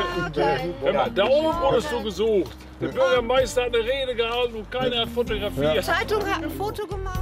Da oben wurdest du gesucht. Der Bürgermeister hat eine Rede gehalten und keiner hat fotografiert. Die Zeitung hat ein Foto gemacht.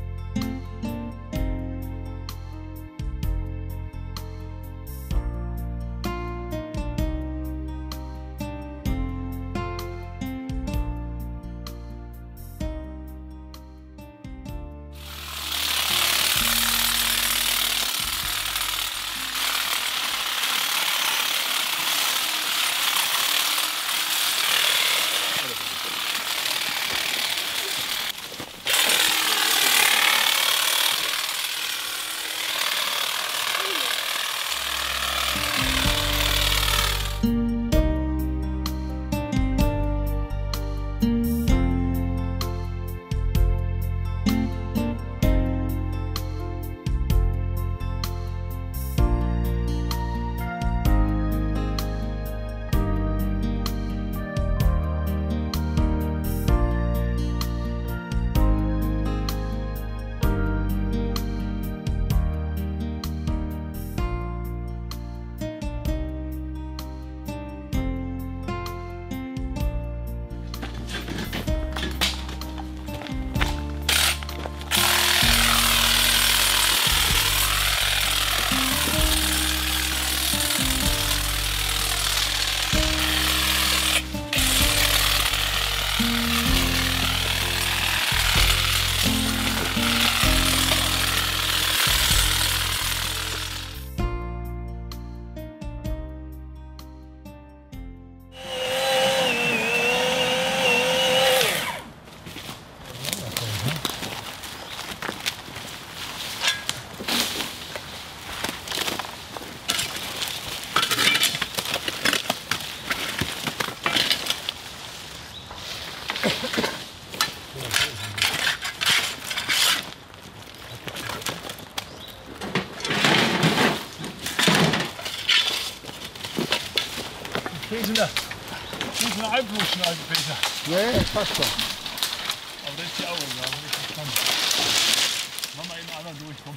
Da muss man einfluschen, alte Peter. Nee, das passt schon. Aber das ist die Augen, da habe ich verstanden. Machen wir eben einmal durchkommen.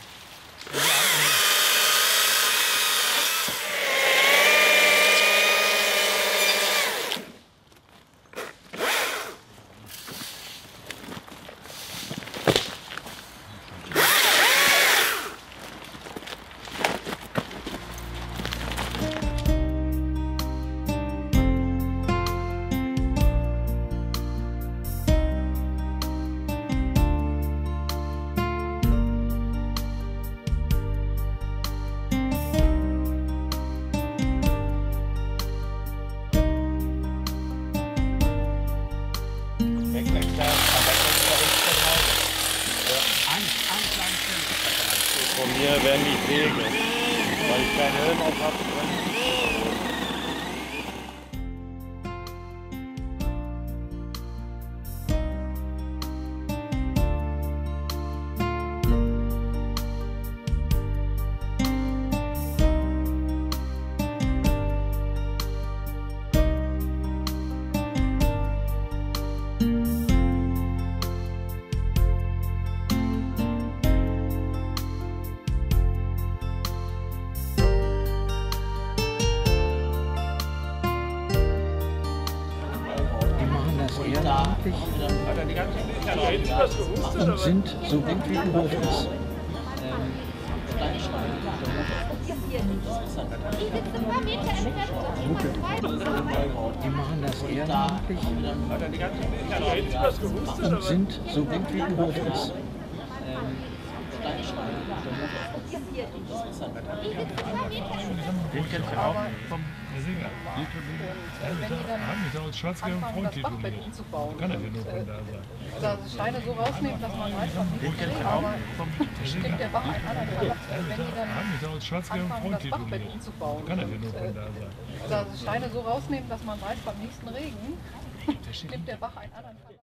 Von mir werden die Wege, weil ich keinen Helm auf habe. Und sind so gut wie Geburt ist. Die machen das ehrenamtlich und sind so gut wie Geburt ist. Den kennt ihr auch vom Sänger. Haben mich da als schwarz-gelben Freund tituliert. Kann er denn nur von da sein? Also Steine so rausnehmen, dass man weiß, was Den kennt ihr auch vom Sänger. nimmt der Bach ein anderthalb. Wenn die dann Haben mich da als schwarz-gelben anfangen, Freund das tituliert. Bachbett umzubauen. Kann er denn nur von da sein? Also Steine so rausnehmen, dass man weiß, beim nächsten Regen nimmt der Bach ein anderthalb.